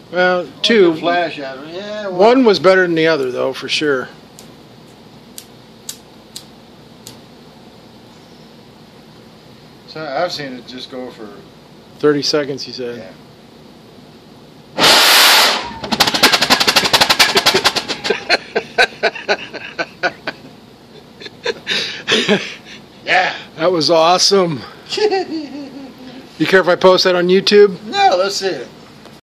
Well, two. Flash at it. Yeah. Well, One was better than the other, though, for sure. So I've seen it just go for 30 seconds, he said. yeah. Yeah. That was awesome. You care if I post that on YouTube? No, let's see it.